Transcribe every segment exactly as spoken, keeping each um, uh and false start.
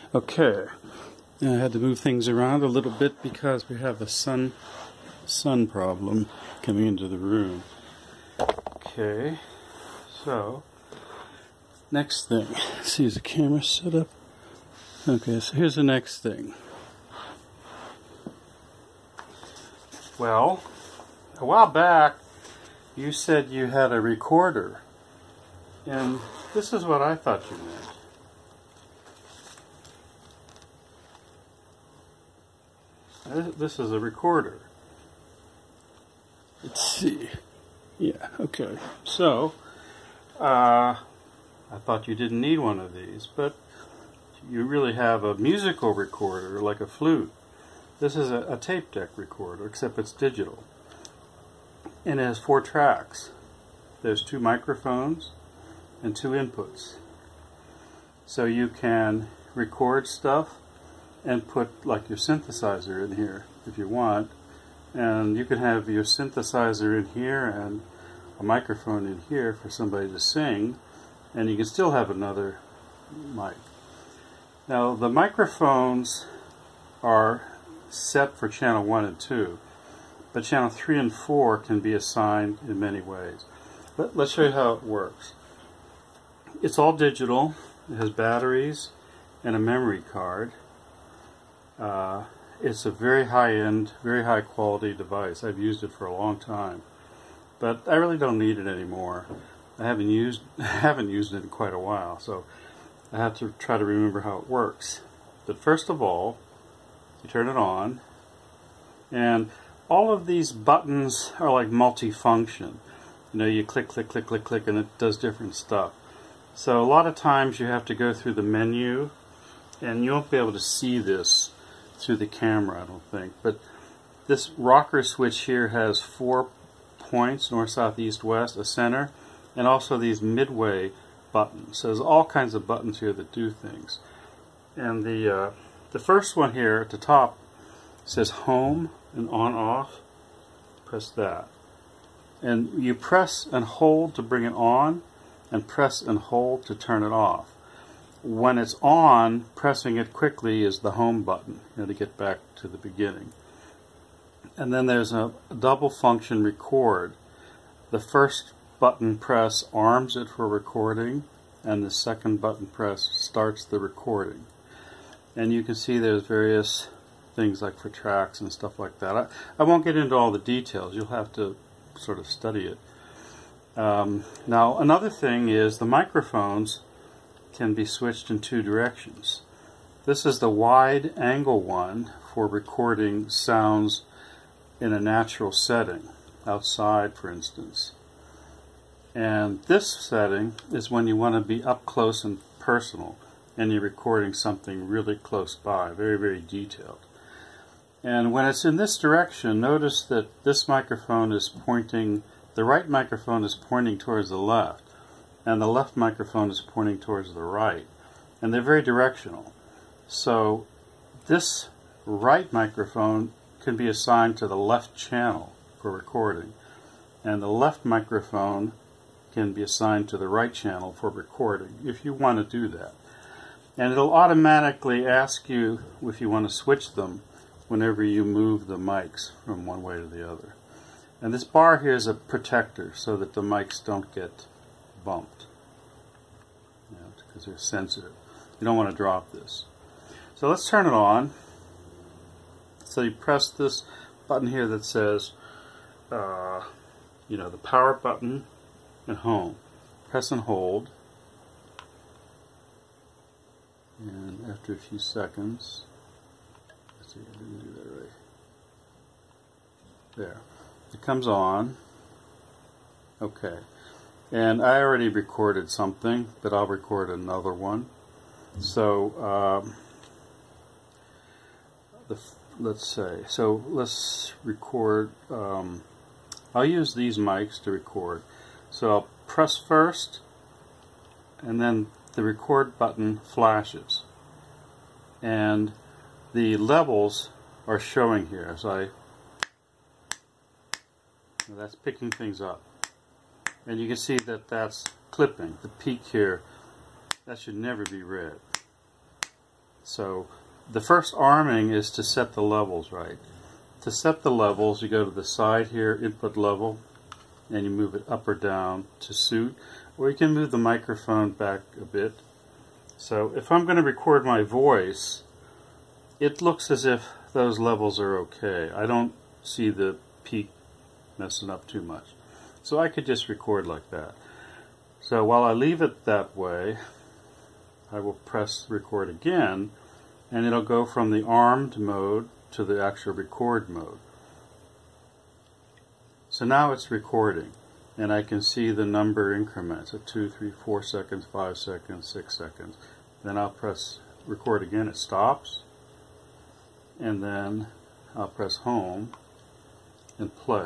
Okay, I had to move things around a little bit because we have a sun sun problem coming into the room. Okay, so next thing. Let's see, is the camera set up? Okay, so here's the next thing. Well, a while back you said you had a recorder, and this is what I thought you meant. This is a recorder. Let's see. Yeah, okay. So, uh, I thought you didn't need one of these, but you really have a musical recorder like a flute. This is a, a tape deck recorder, except it's digital. And it has four tracks. There's two microphones and two inputs. So you can record stuff and put like your synthesizer in here if you want, and you can have your synthesizer in here and a microphone in here for somebody to sing, and you can still have another mic. Now the microphones are set for channel one and two, but channel three and four can be assigned in many ways. Let, let's show you how it works. It's all digital. It has batteries and a memory card. Uh, it's a very high-end, very high-quality device. I've used it for a long time, but I really don't need it anymore. I haven't used haven't used it in quite a while, so I have to try to remember how it works. But first of all, you turn it on, and all of these buttons are like multifunction. You know, you click, click, click, click, click, and it does different stuff. So a lot of times you have to go through the menu, and you won't be able to see this through the camera, I don't think. But this rocker switch here has four points, north, south, east, west, a center, and also these midway buttons. So there's all kinds of buttons here that do things. And the uh, the first one here at the top says home and on off. Press that. And you press and hold to bring it on, and press and hold to turn it off. When it's on, pressing it quickly is the home button, you know, to get back to the beginning. And then there's a double function record. The first button press arms it for recording, and the second button press starts the recording. And you can see there's various things like for tracks and stuff like that. I, I won't get into all the details. You'll have to sort of study it. Um, now, another thing is the microphones can be switched in two directions. This is the wide angle one for recording sounds in a natural setting, outside for instance. And this setting is when you want to be up close and personal, and you're recording something really close by, very, very detailed. And when it's in this direction, notice that this microphone is pointing, the right microphone is pointing towards the left, and the left microphone is pointing towards the right, and they're very directional. So this right microphone can be assigned to the left channel for recording, and the left microphone can be assigned to the right channel for recording if you want to do that. And it'll automatically ask you if you want to switch them whenever you move the mics from one way to the other. And this bar here is a protector so that the mics don't get bumped, you know, because they're sensitive. You don't want to drop this. So let's turn it on. So you press this button here that says, uh, you know, the power button and home. Press and hold. And after a few seconds, let's see, I didn't do that right. There. It comes on. Okay. And I already recorded something, but I'll record another one. So, um, the, let's say, so let's record, um, I'll use these mics to record. So I'll press first, and then the record button flashes. And the levels are showing here as I, that's picking things up. And you can see that that's clipping. The peak here, that should never be read. So the first arming is to set the levels right. To set the levels, you go to the side here, input level, and you move it up or down to suit, or you can move the microphone back a bit. So if I'm going to record my voice, it looks as if those levels are okay. I don't see the peak messing up too much. So I could just record like that. So while I leave it that way, I will press record again, and it'll go from the armed mode to the actual record mode. So now it's recording, and I can see the number increments at two, three, four seconds, five seconds, six seconds. Then I'll press record again, it stops, and then I'll press home and play.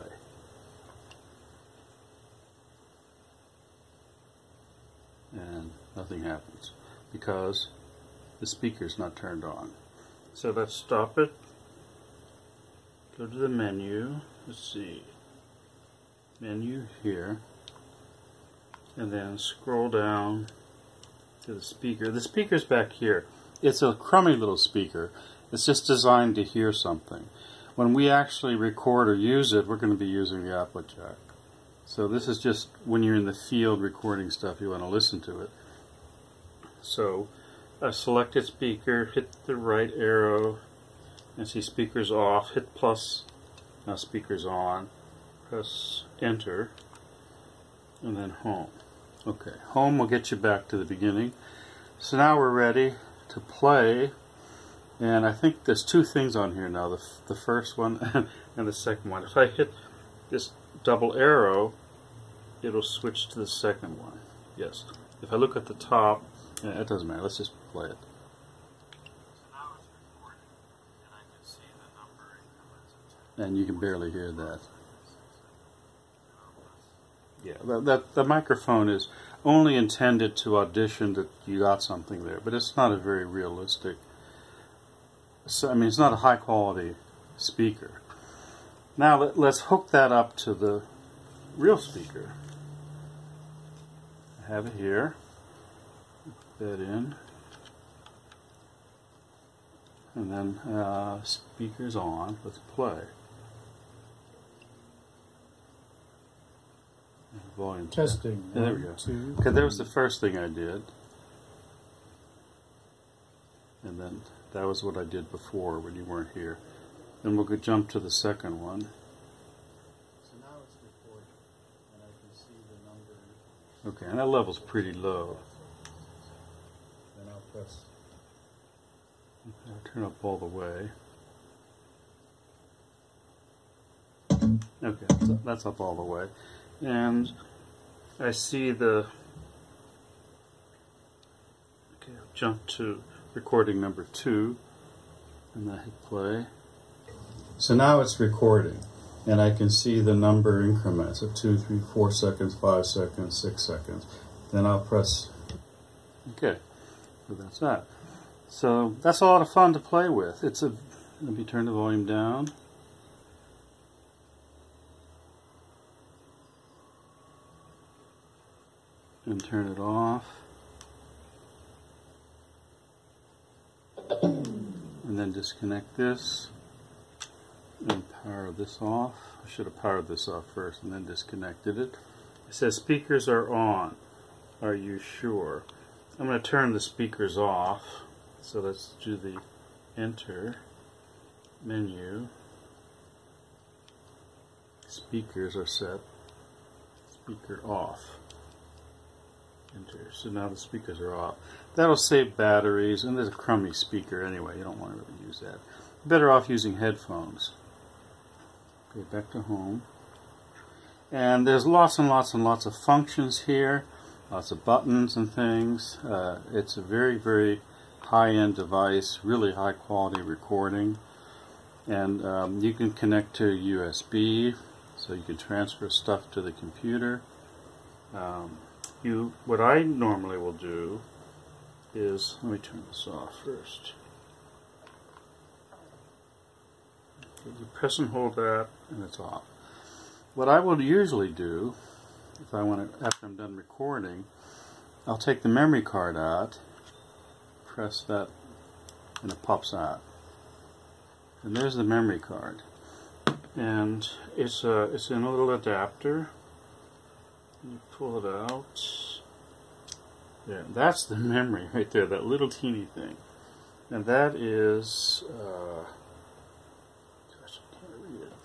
And nothing happens because the speaker's not turned on. So let's stop it. Go to the menu. Let's see. Menu here. And then scroll down to the speaker. The speaker's back here. It's a crummy little speaker. It's just designed to hear something. When we actually record or use it, we're going to be using the output jack. So this is just when you're in the field recording stuff, you want to listen to it. So I selected speaker, hit the right arrow, and see speakers off, hit plus, now speakers on, press enter, and then home. Okay, home will get you back to the beginning. So now we're ready to play, and I think there's two things on here now, the, the first one and the second one. If I hit this double arrow, it'll switch to the second one. Yes. If I look at the top, yeah, it doesn't matter. Let's just play it. So now it's recording, and I can see the number increments. And you can barely hear that. Yeah, that, that the microphone is only intended to audition that you got something there, but it's not a very realistic. So, I mean, it's not a high quality speaker. Now let, let's hook that up to the real speaker. I have it here. Put that in. And then uh, speakers on. Let's play. Volume testing. Yeah, there we go. Okay, that was the first thing I did. And then that was what I did before when you weren't here. Then we'll go jump to the second one. So now it's recording, and I can see the number. Okay, and that level's pretty low. Then I'll press. Okay, I'll turn up all the way. Okay, so that's up all the way. And I see the. Okay, I'll jump to recording number two, and I hit play. So now it's recording, and I can see the number increments of two, three, four seconds, five seconds, six seconds. Then I'll press. Okay, so that's that. So that's a lot of fun to play with. It's a. Let me turn the volume down. And turn it off. And then disconnect this. And power this off. I should have powered this off first and then disconnected it. It says speakers are on. Are you sure? I'm going to turn the speakers off. So let's do the enter menu. Speakers are set. Speaker off. Enter. So now the speakers are off. That'll save batteries, and there's a crummy speaker anyway. You don't want to really use that. Better off using headphones. Okay, back to home. And there's lots and lots and lots of functions here. Lots of buttons and things. Uh, it's a very, very high-end device. Really high-quality recording. And um, you can connect to U S B, so you can transfer stuff to the computer. Um, You, what I normally will do is, let me turn this off first. You press and hold that, and it's off. What I will usually do, if I want to, after I'm done recording, I'll take the memory card out, press that and it pops out. And there's the memory card. And it's a, it's in a little adapter. You pull it out. There, that's the memory right there, that little teeny thing. And that is, uh, gosh, I can't read it.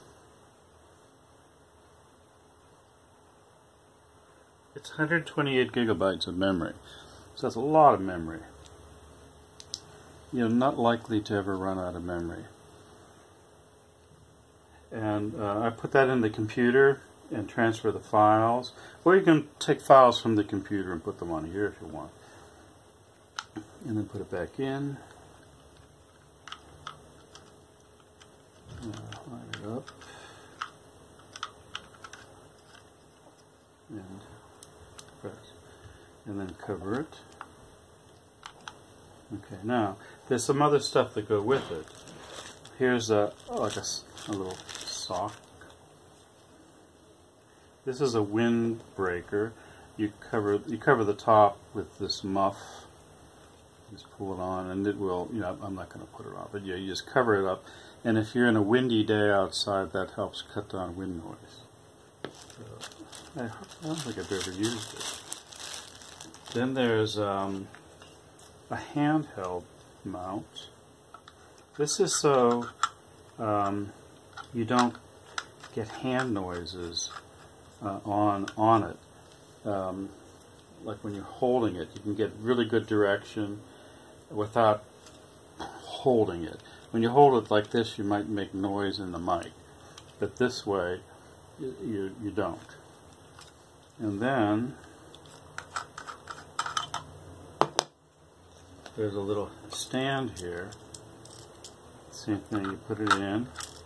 It's one hundred twenty-eight gigabytes of memory. So that's a lot of memory. You're not likely to ever run out of memory. And uh, I put that in the computer and transfer the files. Or you can take files from the computer and put them on here if you want. And then put it back in. Uh, line it up. And press. And then cover it. Okay, now there's some other stuff that go with it. Here's a like a, a little sock. This is a windbreaker. You cover you cover the top with this muff. Just pull it on, and it will. You know, I'm not going to put it on, but yeah, you just cover it up. And if you're in a windy day outside, that helps cut down wind noise. So, I, I don't think I've ever used it. Then there's um, a handheld mount. This is so um, you don't get hand noises uh, on on it. Um, like when you're holding it, you can get really good direction without holding it. When you hold it like this, you might make noise in the mic, but this way, you you, you don't. And then there's a little stand here. Same thing, you put it in.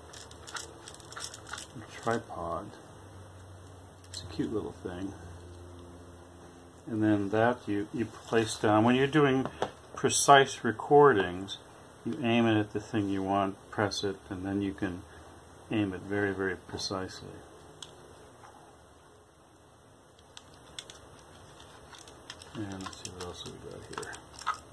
A tripod. It's a cute little thing. And then that you, you place down. When you're doing precise recordings, you aim it at the thing you want, press it, and then you can aim it very, very precisely. And let's see what else we got here.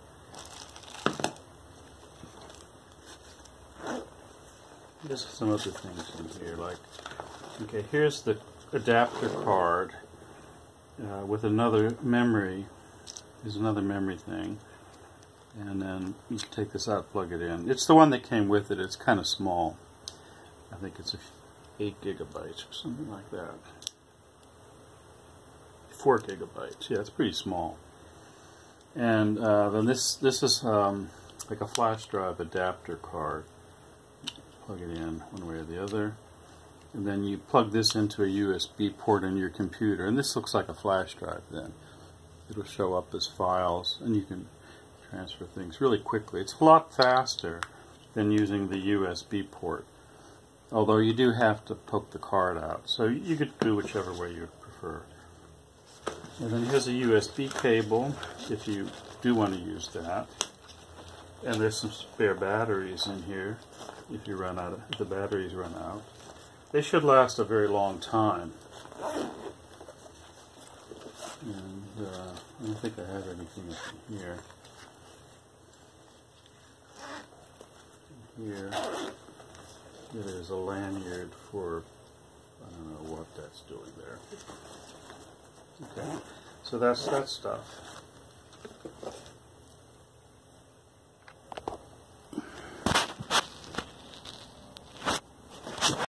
There's some other things in here, like, okay, here's the adapter card uh, with another memory. There's another memory thing. And then you can take this out, plug it in. It's the one that came with it. It's kind of small. I think it's a eight gigabytes or something like that. Four gigabytes. Yeah, it's pretty small. And uh, then this this is um, like a flash drive adapter card. Plug it in one way or the other. And then you plug this into a U S B port in your computer. And this looks like a flash drive then. It'll show up as files, and you can transfer things really quickly. It's a lot faster than using the U S B port, although you do have to poke the card out, so you could do whichever way you prefer. And then here's a U S B cable if you do want to use that, and there's some spare batteries in here if you run out of, if the batteries run out. They should last a very long time. And uh, I don't think I have anything in here. Here, there's a lanyard for, I don't know what that's doing there. Okay, so that's that stuff.